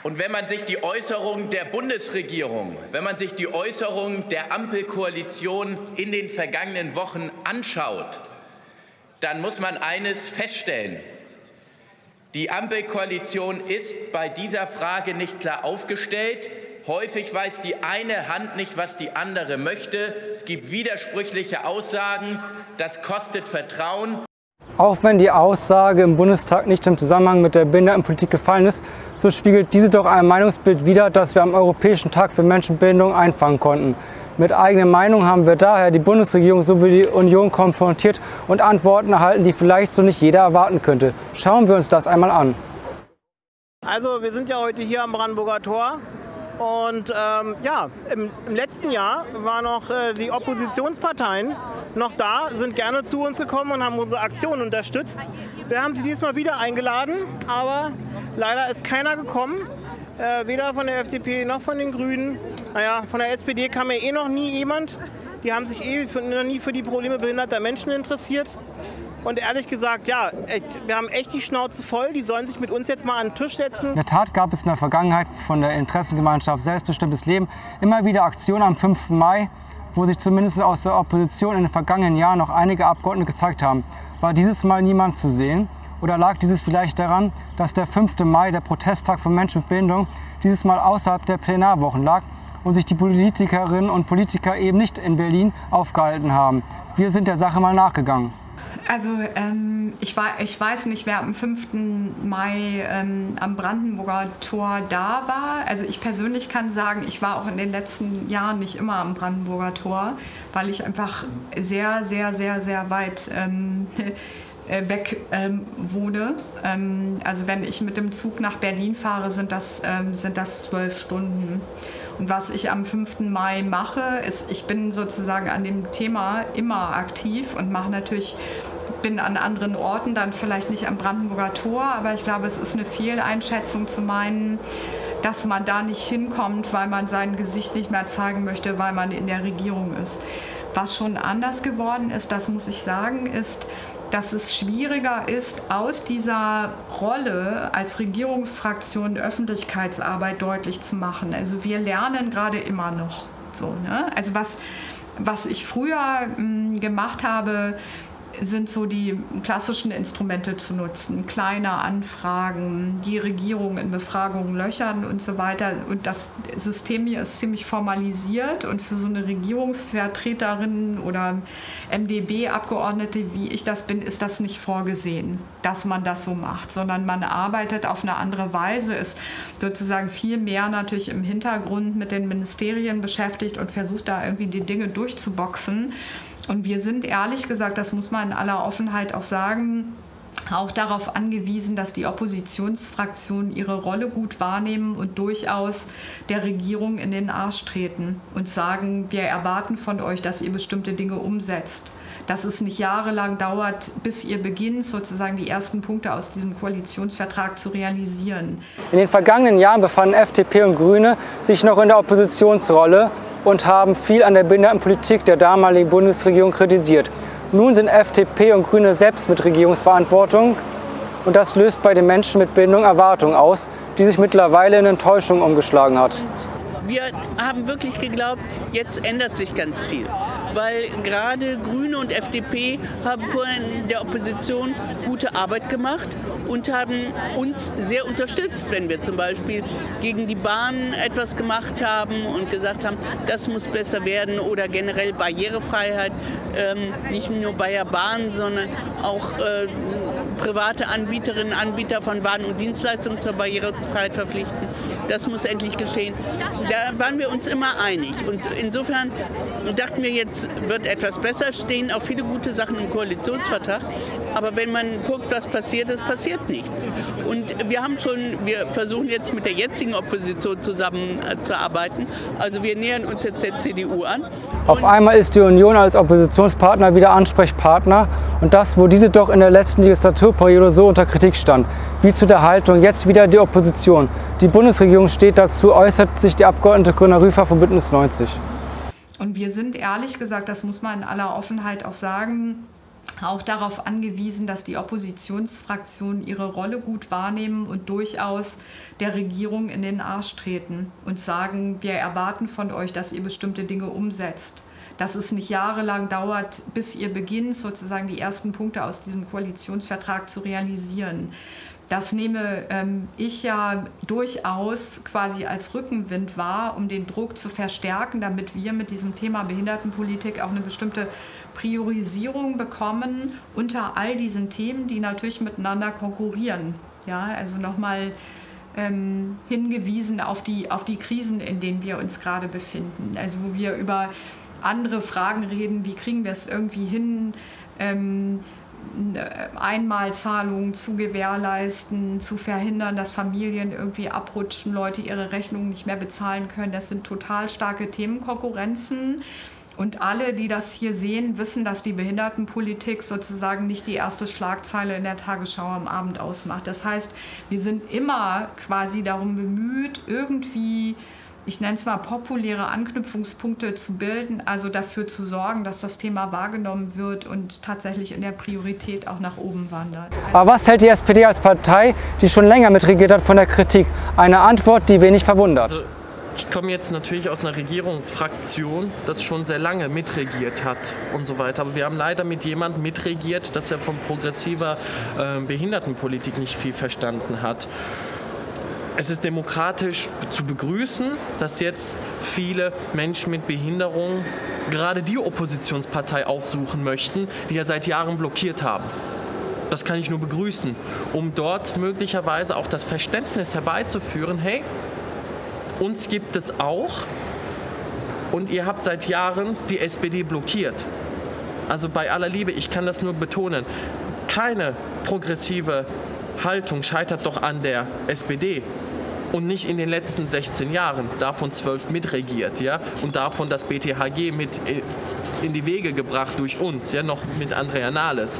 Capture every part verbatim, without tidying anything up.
Und wenn man sich die Äußerungen der Bundesregierung, wenn man sich die Äußerungen der Ampelkoalition in den vergangenen Wochen anschaut, dann muss man eines feststellen. Die Ampelkoalition ist bei dieser Frage nicht klar aufgestellt. Häufig weiß die eine Hand nicht, was die andere möchte. Es gibt widersprüchliche Aussagen. Das kostet Vertrauen. Auch wenn die Aussage im Bundestag nicht im Zusammenhang mit der Behindertenpolitik gefallen ist, so spiegelt diese doch ein Meinungsbild wider, das wir am Europäischen Tag für Menschenbildung einfangen konnten. Mit eigener Meinung haben wir daher die Bundesregierung sowie die Union konfrontiert und Antworten erhalten, die vielleicht so nicht jeder erwarten könnte. Schauen wir uns das einmal an. Also wir sind ja heute hier am Brandenburger Tor. Und ähm, ja, im, im letzten Jahr waren noch äh, die Oppositionsparteien noch da, sind gerne zu uns gekommen und haben unsere Aktion unterstützt. Wir haben sie diesmal wieder eingeladen, aber leider ist keiner gekommen, äh, weder von der F D P noch von den Grünen. Naja, von der S P D kam ja eh noch nie jemand. Die haben sich eh für, noch nie für die Probleme behinderter Menschen interessiert. Und ehrlich gesagt, ja, echt, wir haben echt die Schnauze voll. Die sollen sich mit uns jetzt mal an den Tisch setzen. In der Tat gab es in der Vergangenheit von der Interessengemeinschaft Selbstbestimmtes Leben immer wieder Aktionen am fünften Mai, wo sich zumindest aus der Opposition in den vergangenen Jahren noch einige Abgeordnete gezeigt haben. War dieses Mal niemand zu sehen? Oder lag dieses vielleicht daran, dass der fünfte Mai, der Protesttag von Menschen mit Behinderung, dieses Mal außerhalb der Plenarwochen lag und sich die Politikerinnen und Politiker eben nicht in Berlin aufgehalten haben? Wir sind der Sache mal nachgegangen. Also ähm, ich, ich weiß nicht, wer am fünften Mai ähm, am Brandenburger Tor da war. Also ich persönlich kann sagen, ich war auch in den letzten Jahren nicht immer am Brandenburger Tor, weil ich einfach sehr, sehr, sehr, sehr weit ähm, weg ähm, wohne. Ähm, also wenn ich mit dem Zug nach Berlin fahre, sind das, ähm, sind das zwölf Stunden. Und was ich am fünften Mai mache, ist, ich bin sozusagen an dem Thema immer aktiv und mache natürlich, bin an anderen Orten, dann vielleicht nicht am Brandenburger Tor, aber ich glaube, es ist eine Fehleinschätzung zu meinen, dass man da nicht hinkommt, weil man sein Gesicht nicht mehr zeigen möchte, weil man in der Regierung ist. Was schon anders geworden ist, das muss ich sagen, ist, dass es schwieriger ist, aus dieser Rolle als Regierungsfraktion Öffentlichkeitsarbeit deutlich zu machen. Also wir lernen gerade immer noch. So, ne? Also was, was ich früher mh, gemacht habe, sind so die klassischen Instrumente zu nutzen, kleine Anfragen, die Regierung in Befragungen löchern und so weiter. Und das System hier ist ziemlich formalisiert und für so eine Regierungsvertreterin oder M D B-Abgeordnete, wie ich das bin, ist das nicht vorgesehen, dass man das so macht, sondern man arbeitet auf eine andere Weise, ist sozusagen viel mehr natürlich im Hintergrund mit den Ministerien beschäftigt und versucht da irgendwie die Dinge durchzuboxen. Und wir sind ehrlich gesagt, das muss man in aller Offenheit auch sagen, auch darauf angewiesen, dass die Oppositionsfraktionen ihre Rolle gut wahrnehmen und durchaus der Regierung in den Arsch treten und sagen, wir erwarten von euch, dass ihr bestimmte Dinge umsetzt. Dass es nicht jahrelang dauert, bis ihr beginnt, sozusagen die ersten Punkte aus diesem Koalitionsvertrag zu realisieren. In den vergangenen Jahren befanden F D P und Grüne sich noch in der Oppositionsrolle und haben viel an der Behindertenpolitik der damaligen Bundesregierung kritisiert. Nun sind F D P und Grüne selbst mit Regierungsverantwortung und das löst bei den Menschen mit Behinderung Erwartungen aus, die sich mittlerweile in Enttäuschung umgeschlagen hat. Wir haben wirklich geglaubt, jetzt ändert sich ganz viel, weil gerade Grüne und F D P haben vorher in der Opposition gute Arbeit gemacht und haben uns sehr unterstützt, wenn wir zum Beispiel gegen die Bahn etwas gemacht haben und gesagt haben, das muss besser werden oder generell Barrierefreiheit, ähm, nicht nur bei der Bahn, sondern auch äh, private Anbieterinnen und Anbieter von Waren und Dienstleistungen zur Barrierefreiheit verpflichten. Das muss endlich geschehen. Da waren wir uns immer einig und insofern dachten wir, jetzt wird etwas besser, stehen auch viele gute Sachen im Koalitionsvertrag, aber wenn man guckt, was passiert ist, passiert nichts. Und wir haben schon, wir versuchen jetzt mit der jetzigen Opposition zusammenzuarbeiten, also wir nähern uns jetzt der C D U an. Auf einmal ist die Union als Oppositionspartner wieder Ansprechpartner und das, wo diese doch in der letzten Legislaturperiode so unter Kritik stand, wie zu der Haltung jetzt wieder die Opposition. Die Bundesregierung steht dazu, äußert sich die Abgeordnete Corinna Rüfer von Bündnis neunzig. Und wir sind ehrlich gesagt, das muss man in aller Offenheit auch sagen, auch darauf angewiesen, dass die Oppositionsfraktionen ihre Rolle gut wahrnehmen und durchaus der Regierung in den Arsch treten und sagen, wir erwarten von euch, dass ihr bestimmte Dinge umsetzt. Dass es nicht jahrelang dauert, bis ihr beginnt, sozusagen die ersten Punkte aus diesem Koalitionsvertrag zu realisieren. Das nehme ähm, ich ja durchaus quasi als Rückenwind wahr, um den Druck zu verstärken, damit wir mit diesem Thema Behindertenpolitik auch eine bestimmte Priorisierung bekommen unter all diesen Themen, die natürlich miteinander konkurrieren. Ja, also nochmal ähm, hingewiesen auf die, auf die Krisen, in denen wir uns gerade befinden. Also wo wir über andere Fragen reden, wie kriegen wir es irgendwie hin, ähm, Einmalzahlungen zu gewährleisten, zu verhindern, dass Familien irgendwie abrutschen, Leute ihre Rechnungen nicht mehr bezahlen können. Das sind total starke Themenkonkurrenzen. Und alle, die das hier sehen, wissen, dass die Behindertenpolitik sozusagen nicht die erste Schlagzeile in der Tagesschau am Abend ausmacht. Das heißt, wir sind immer quasi darum bemüht, irgendwie, ich nenne es mal, populäre Anknüpfungspunkte zu bilden, also dafür zu sorgen, dass das Thema wahrgenommen wird und tatsächlich in der Priorität auch nach oben wandert. Also Aber was hält die S P D als Partei, die schon länger mitregiert hat, von der Kritik? Eine Antwort, die wenig verwundert. Also, ich komme jetzt natürlich aus einer Regierungsfraktion, das schon sehr lange mitregiert hat und so weiter. Aber wir haben leider mit jemandem mitregiert, dass er von progressiver äh, Behindertenpolitik nicht viel verstanden hat. Es ist demokratisch zu begrüßen, dass jetzt viele Menschen mit Behinderung gerade die Oppositionspartei aufsuchen möchten, die ja seit Jahren blockiert haben. Das kann ich nur begrüßen, um dort möglicherweise auch das Verständnis herbeizuführen, hey, uns gibt es auch und ihr habt seit Jahren die S P D blockiert. Also bei aller Liebe, ich kann das nur betonen, keine progressive Haltung scheitert doch an der S P D und nicht in den letzten sechzehn Jahren, davon zwölf mitregiert, ja, und davon das B T H G mit in die Wege gebracht durch uns, ja, noch mit Andrea Nahles.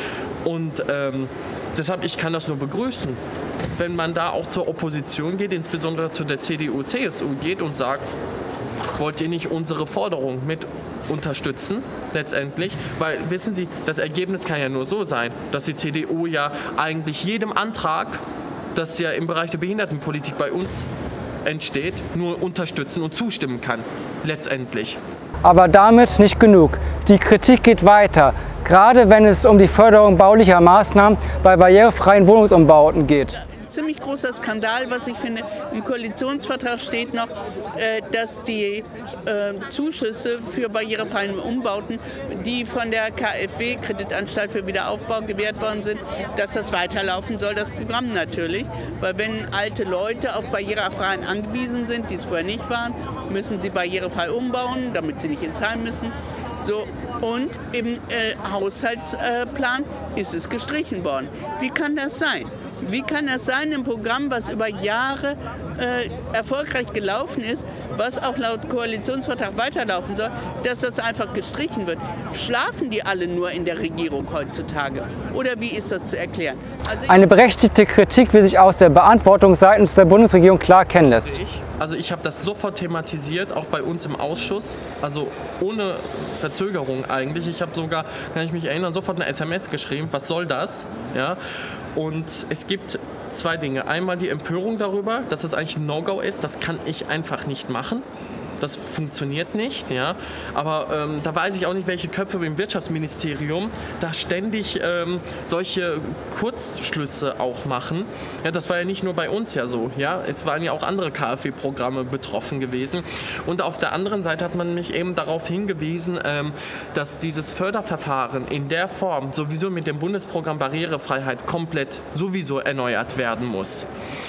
Und ähm, deshalb, ich kann das nur begrüßen, wenn man da auch zur Opposition geht, insbesondere zu der C D U C S U geht und sagt, wollt ihr nicht unsere Forderung mit unterstützen, letztendlich? Weil, wissen Sie, das Ergebnis kann ja nur so sein, dass die C D U ja eigentlich jedem Antrag, das ja im Bereich der Behindertenpolitik bei uns entsteht, nur unterstützen und zustimmen kann, letztendlich. Aber damit nicht genug. Die Kritik geht weiter, gerade wenn es um die Förderung baulicher Maßnahmen bei barrierefreien Wohnungsumbauten geht. Ziemlich großer Skandal, was ich finde. Im Koalitionsvertrag steht noch, äh, dass die äh, Zuschüsse für barrierefreien Umbauten, die von der K f W, Kreditanstalt für Wiederaufbau, gewährt worden sind, dass das weiterlaufen soll, das Programm natürlich. Weil wenn alte Leute auf barrierefreien angewiesen sind, die es vorher nicht waren, müssen sie barrierefrei umbauen, damit sie nicht ins Heim müssen. So, und im äh, Haushaltsplan ist es gestrichen worden. Wie kann das sein? Wie kann das sein, im Programm, was über Jahre äh, erfolgreich gelaufen ist, was auch laut Koalitionsvertrag weiterlaufen soll, dass das einfach gestrichen wird? Schlafen die alle nur in der Regierung heutzutage? Oder wie ist das zu erklären? Also Eine berechtigte Kritik, wie sich aus der Beantwortung seitens der Bundesregierung klar erkennen lässt. Also ich habe das sofort thematisiert, auch bei uns im Ausschuss, also ohne Verzögerung eigentlich. Ich habe sogar, kann ich mich erinnern, sofort eine S M S geschrieben, was soll das? Ja. Und es gibt zwei Dinge. Einmal die Empörung darüber, dass das eigentlich ein No-Go ist. Das kann ich einfach nicht machen. Das funktioniert nicht, ja. Aber ähm, da weiß ich auch nicht, welche Köpfe im Wirtschaftsministerium da ständig ähm, solche Kurzschlüsse auch machen. Ja, das war ja nicht nur bei uns ja so, ja. Es waren ja auch andere K f W-Programme betroffen gewesen. Und auf der anderen Seite hat man mich eben darauf hingewiesen, ähm, dass dieses Förderverfahren in der Form sowieso mit dem Bundesprogramm Barrierefreiheit komplett sowieso erneuert werden muss.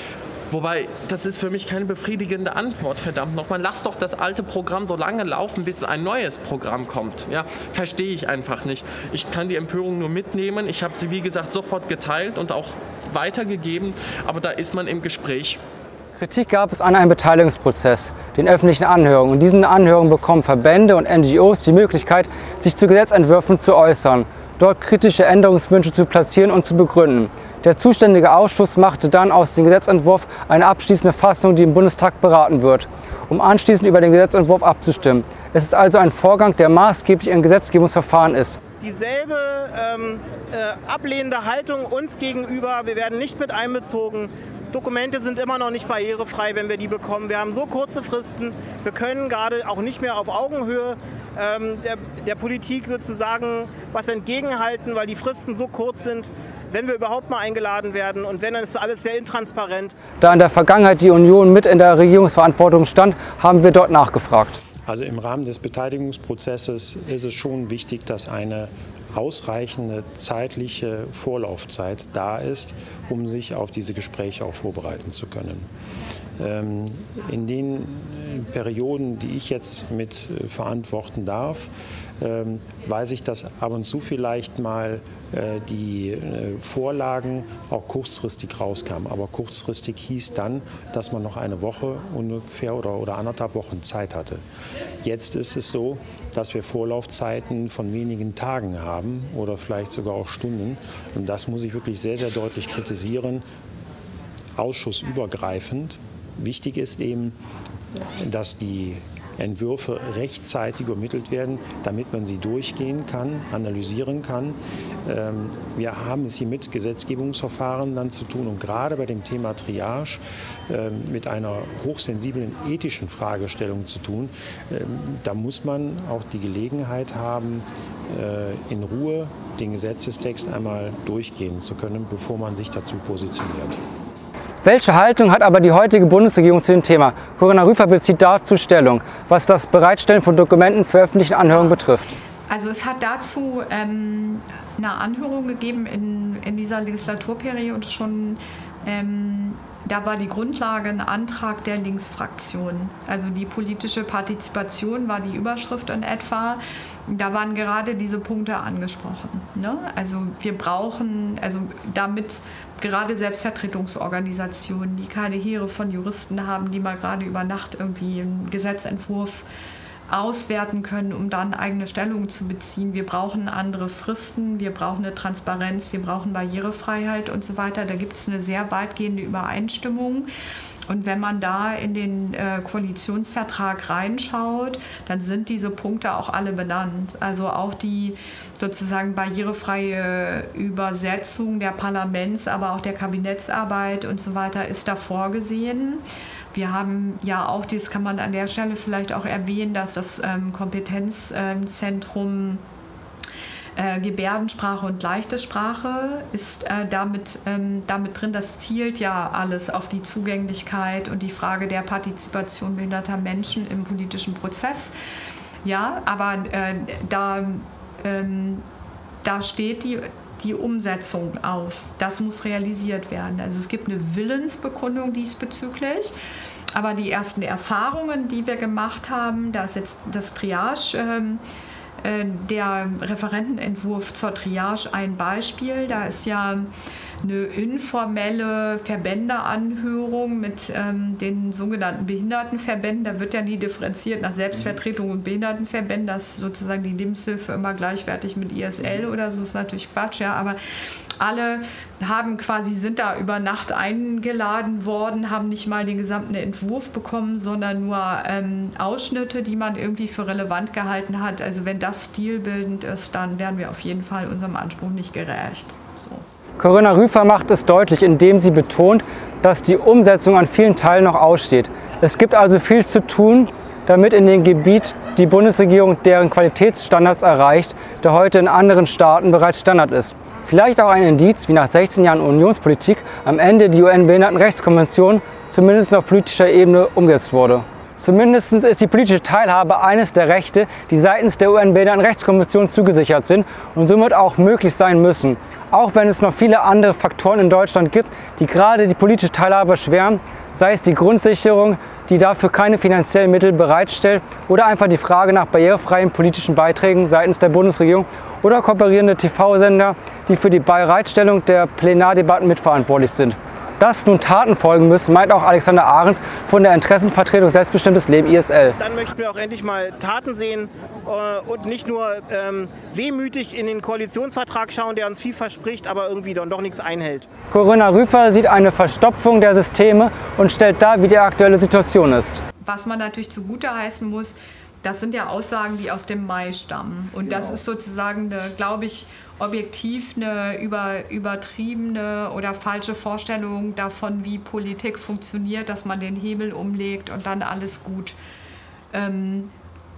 Wobei, das ist für mich keine befriedigende Antwort, verdammt nochmal. Lass doch das alte Programm so lange laufen, bis ein neues Programm kommt. Ja, verstehe ich einfach nicht. Ich kann die Empörung nur mitnehmen. Ich habe sie, wie gesagt, sofort geteilt und auch weitergegeben. Aber da ist man im Gespräch. Kritik gab es an einem Beteiligungsprozess, den öffentlichen Anhörungen. Und diesen Anhörungen bekommen Verbände und N G Os die Möglichkeit, sich zu Gesetzentwürfen zu äußern, dort kritische Änderungswünsche zu platzieren und zu begründen. Der zuständige Ausschuss machte dann aus dem Gesetzentwurf eine abschließende Fassung, die im Bundestag beraten wird, um anschließend über den Gesetzentwurf abzustimmen. Es ist also ein Vorgang, der maßgeblich im Gesetzgebungsverfahren ist. dieselbe ähm, äh, ablehnende Haltung uns gegenüber. Wir werden nicht mit einbezogen. Dokumente sind immer noch nicht barrierefrei, wenn wir die bekommen. Wir haben so kurze Fristen. Wir können gerade auch nicht mehr auf Augenhöhe ähm, der, der Politik sozusagen was entgegenhalten, weil die Fristen so kurz sind, wenn wir überhaupt mal eingeladen werden. Und wenn, dann ist alles sehr intransparent. Da in der Vergangenheit die Union mit in der Regierungsverantwortung stand, haben wir dort nachgefragt. Also im Rahmen des Beteiligungsprozesses ist es schon wichtig, dass eine ausreichende zeitliche Vorlaufzeit da ist, um sich auf diese Gespräche auch vorbereiten zu können. Ähm, in den Perioden, die ich jetzt mit äh, verantworten darf, ähm, weiß ich, dass ab und zu vielleicht mal äh, die äh, Vorlagen auch kurzfristig rauskamen. Aber kurzfristig hieß dann, dass man noch eine Woche ungefähr oder, oder anderthalb Wochen Zeit hatte. Jetzt ist es so, dass wir Vorlaufzeiten von wenigen Tagen haben oder vielleicht sogar auch Stunden. Und das muss ich wirklich sehr, sehr deutlich kritisieren, ausschussübergreifend. Wichtig ist eben, dass die Entwürfe rechtzeitig übermittelt werden, damit man sie durchgehen kann, analysieren kann. Wir haben es hier mit Gesetzgebungsverfahren dann zu tun und gerade bei dem Thema Triage mit einer hochsensiblen ethischen Fragestellung zu tun. Da muss man auch die Gelegenheit haben, in Ruhe den Gesetzestext einmal durchgehen zu können, bevor man sich dazu positioniert. Welche Haltung hat aber die heutige Bundesregierung zu dem Thema? Corinna Rüfer bezieht dazu Stellung, was das Bereitstellen von Dokumenten für öffentliche Anhörungen betrifft. Also es hat dazu ähm, eine Anhörung gegeben in, in dieser Legislaturperiode schon. Ähm, da war die Grundlage ein Antrag der Linksfraktion. Also die politische Partizipation war die Überschrift in etwa. Da waren gerade diese Punkte angesprochen. Ne? Also wir brauchen, also damit gerade Selbstvertretungsorganisationen, die keine Heere von Juristen haben, die mal gerade über Nacht irgendwie einen Gesetzentwurf auswerten können, um dann eigene Stellung zu beziehen. Wir brauchen andere Fristen, wir brauchen eine Transparenz, wir brauchen Barrierefreiheit und so weiter. Da gibt es eine sehr weitgehende Übereinstimmung. Und wenn man da in den äh, Koalitionsvertrag reinschaut, dann sind diese Punkte auch alle benannt. Also auch die sozusagen barrierefreie Übersetzung der Parlaments-, aber auch der Kabinettsarbeit und so weiter ist da vorgesehen. Wir haben ja auch, das kann man an der Stelle vielleicht auch erwähnen, dass das ähm, Kompetenzzentrum Äh, Gebärdensprache und leichte Sprache ist äh, damit, ähm, damit drin. Das zielt ja alles auf die Zugänglichkeit und die Frage der Partizipation behinderter Menschen im politischen Prozess. Ja, aber äh, da, ähm, da steht die, die Umsetzung aus. Das muss realisiert werden. Also es gibt eine Willensbekundung diesbezüglich. Aber die ersten Erfahrungen, die wir gemacht haben, da ist jetzt das Triage, ähm, der Referentenentwurf zur Triage ein Beispiel. Da ist ja eine informelle Verbändeanhörung mit ähm, den sogenannten Behindertenverbänden. Da wird ja nie differenziert nach Selbstvertretung und Behindertenverbänden. Das ist sozusagen die Lebenshilfe immer gleichwertig mit I S L oder so. Das ist natürlich Quatsch, ja, aber alle haben quasi, sind da über Nacht eingeladen worden, haben nicht mal den gesamten Entwurf bekommen, sondern nur ähm, Ausschnitte, die man irgendwie für relevant gehalten hat. Also wenn das stilbildend ist, dann werden wir auf jeden Fall unserem Anspruch nicht gerecht. So. Corinna Rüfer macht es deutlich, indem sie betont, dass die Umsetzung an vielen Teilen noch aussteht. Es gibt also viel zu tun, damit in dem Gebiet die Bundesregierung deren Qualitätsstandards erreicht, der heute in anderen Staaten bereits Standard ist. Vielleicht auch ein Indiz, wie nach sechzehn Jahren Unionspolitik am Ende die U N-Behindertenrechtskonvention zumindest auf politischer Ebene umgesetzt wurde. Zumindest ist die politische Teilhabe eines der Rechte, die seitens der U N-Behindertenrechtskonvention zugesichert sind und somit auch möglich sein müssen. Auch wenn es noch viele andere Faktoren in Deutschland gibt, die gerade die politische Teilhabe erschweren, sei es die Grundsicherung, die dafür keine finanziellen Mittel bereitstellt, oder einfach die Frage nach barrierefreien politischen Beiträgen seitens der Bundesregierung oder kooperierende T V-Sender, die für die Bereitstellung der Plenardebatten mitverantwortlich sind. Dass nun Taten folgen müssen, meint auch Alexander Ahrens von der Interessenvertretung Selbstbestimmtes Leben I S L. Dann möchten wir auch endlich mal Taten sehen äh, und nicht nur ähm, wehmütig in den Koalitionsvertrag schauen, der uns viel verspricht, aber irgendwie dann doch nichts einhält. Corinna Rüfer sieht eine Verstopfung der Systeme und stellt dar, wie die aktuelle Situation ist. Was man natürlich zugute heißen muss, das sind ja Aussagen, die aus dem Mai stammen. Und das ist sozusagen, eine, glaube ich, objektiv eine über, übertriebene oder falsche Vorstellung davon, wie Politik funktioniert, dass man den Hebel umlegt und dann alles gut ähm,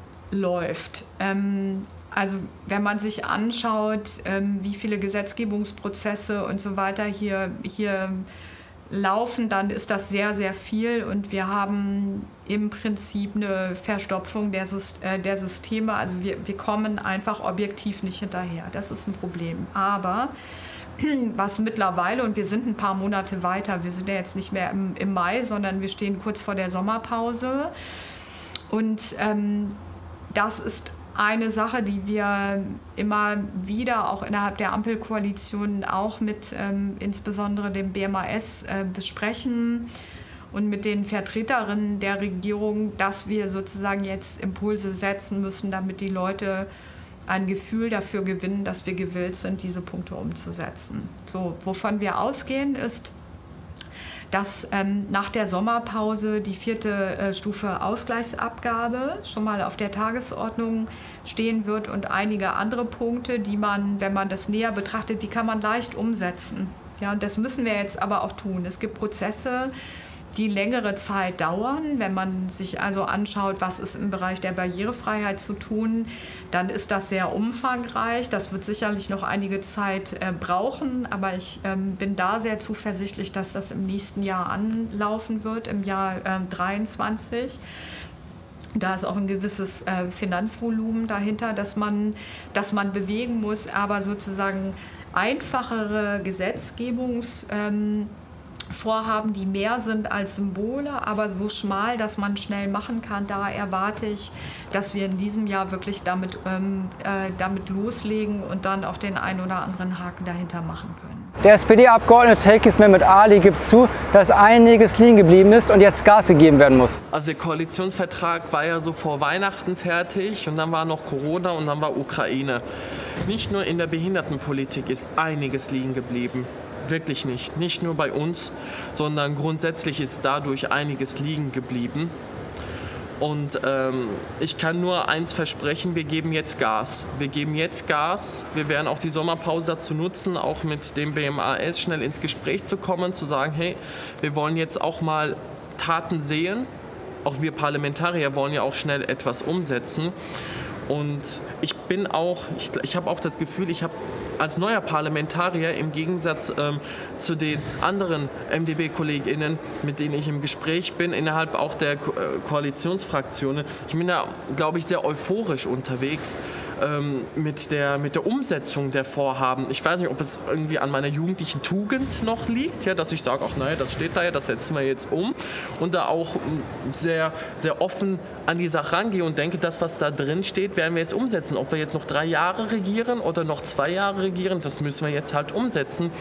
läuft. Ähm, also wenn man sich anschaut, ähm, wie viele Gesetzgebungsprozesse und so weiter hier, hier laufen, dann ist das sehr, sehr viel und wir haben im Prinzip eine Verstopfung der, äh, der Systeme. Also wir, wir kommen einfach objektiv nicht hinterher. Das ist ein Problem. Aber was mittlerweile, und wir sind ein paar Monate weiter, wir sind ja jetzt nicht mehr im, im Mai, sondern wir stehen kurz vor der Sommerpause. Und ähm, das ist eine Sache, die wir immer wieder auch innerhalb der Ampelkoalition auch mit ähm, insbesondere dem B M A S äh, besprechen und mit den Vertreterinnen der Regierung, dass wir sozusagen jetzt Impulse setzen müssen, damit die Leute ein Gefühl dafür gewinnen, dass wir gewillt sind, diese Punkte umzusetzen. So, wovon wir ausgehen, ist, dass ähm, nach der Sommerpause die vierte äh, Stufe Ausgleichsabgabe schon mal auf der Tagesordnung stehen wird und einige andere Punkte, die man, wenn man das näher betrachtet, die kann man leicht umsetzen. Ja, und das müssen wir jetzt aber auch tun. Es gibt Prozesse, die längere Zeit dauern. Wenn man sich also anschaut, was ist im Bereich der Barrierefreiheit zu tun, dann ist das sehr umfangreich. Das wird sicherlich noch einige Zeit äh, brauchen, aber ich ähm, bin da sehr zuversichtlich, dass das im nächsten Jahr anlaufen wird, im Jahr äh, dreiundzwanzig. Da ist auch ein gewisses äh, Finanzvolumen dahinter, dass man, dass man bewegen muss, aber sozusagen einfachere Gesetzgebungs ähm, Vorhaben, die mehr sind als Symbole, aber so schmal, dass man schnell machen kann. Da erwarte ich, dass wir in diesem Jahr wirklich damit, ähm, äh, damit loslegen und dann auch den einen oder anderen Haken dahinter machen können. Der S P D-Abgeordnete Tekis Mehmet Ali gibt zu, dass einiges liegen geblieben ist und jetzt Gas gegeben werden muss. Also der Koalitionsvertrag war ja so vor Weihnachten fertig und dann war noch Corona und dann war Ukraine. Nicht nur in der Behindertenpolitik ist einiges liegen geblieben. Wirklich nicht. Nicht nur bei uns, sondern grundsätzlich ist dadurch einiges liegen geblieben. Und ähm, ich kann nur eins versprechen, wir geben jetzt Gas. Wir geben jetzt Gas. Wir werden auch die Sommerpause dazu nutzen, auch mit dem B M A S schnell ins Gespräch zu kommen, zu sagen, hey, wir wollen jetzt auch mal Taten sehen. Auch wir Parlamentarier wollen ja auch schnell etwas umsetzen. Und ich bin auch, ich, ich habe auch das Gefühl, ich habe als neuer Parlamentarier im Gegensatz ähm, zu den anderen M D B-KollegInnen, mit denen ich im Gespräch bin, innerhalb auch der Ko äh, Koalitionsfraktionen, ich bin da, glaube ich, sehr euphorisch unterwegs ähm, mit, der, mit der Umsetzung der Vorhaben. Ich weiß nicht, ob es irgendwie an meiner jugendlichen Tugend noch liegt, ja, dass ich sage, ach naja, das steht da ja, das setzen wir jetzt um. Und da auch sehr, sehr offen an die Sache rangehe und denke, das, was da drin steht, werden wir jetzt umsetzen. Ob wir jetzt noch drei Jahre regieren oder noch zwei Jahre regieren, das müssen wir jetzt halt umsetzen.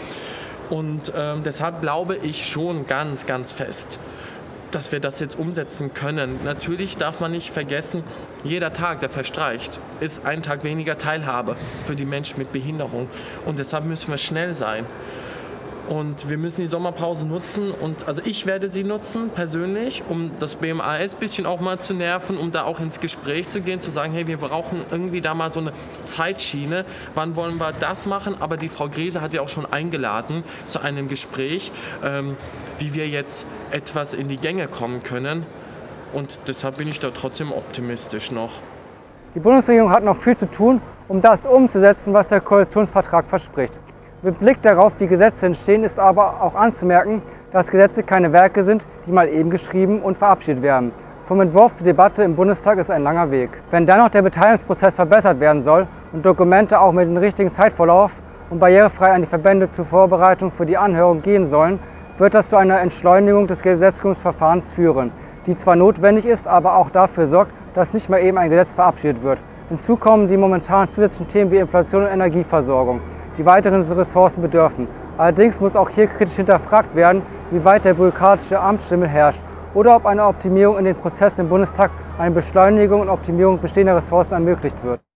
Und ähm, deshalb glaube ich schon ganz, ganz fest, dass wir das jetzt umsetzen können. Natürlich darf man nicht vergessen, jeder Tag, der verstreicht, ist ein Tag weniger Teilhabe für die Menschen mit Behinderung. Und deshalb müssen wir schnell sein. Und wir müssen die Sommerpause nutzen, und also ich werde sie nutzen persönlich, um das B M A S ein bisschen auch mal zu nerven, um da auch ins Gespräch zu gehen, zu sagen, hey, wir brauchen irgendwie da mal so eine Zeitschiene, wann wollen wir das machen, aber die Frau Grese hat ja auch schon eingeladen zu einem Gespräch, ähm, wie wir jetzt etwas in die Gänge kommen können, und deshalb bin ich da trotzdem optimistisch noch. Die Bundesregierung hat noch viel zu tun, um das umzusetzen, was der Koalitionsvertrag verspricht. Mit Blick darauf, wie Gesetze entstehen, ist aber auch anzumerken, dass Gesetze keine Werke sind, die mal eben geschrieben und verabschiedet werden. Vom Entwurf zur Debatte im Bundestag ist ein langer Weg. Wenn dann noch der Beteiligungsprozess verbessert werden soll und Dokumente auch mit dem richtigen Zeitvorlauf und barrierefrei an die Verbände zur Vorbereitung für die Anhörung gehen sollen, wird das zu einer Entschleunigung des Gesetzgebungsverfahrens führen, die zwar notwendig ist, aber auch dafür sorgt, dass nicht mal eben ein Gesetz verabschiedet wird. Hinzu kommen die momentan zusätzlichen Themen wie Inflation und Energieversorgung, die weiteren Ressourcen bedürfen. Allerdings muss auch hier kritisch hinterfragt werden, wie weit der bürokratische Amtsschimmel herrscht oder ob eine Optimierung in den Prozessen im Bundestag eine Beschleunigung und Optimierung bestehender Ressourcen ermöglicht wird.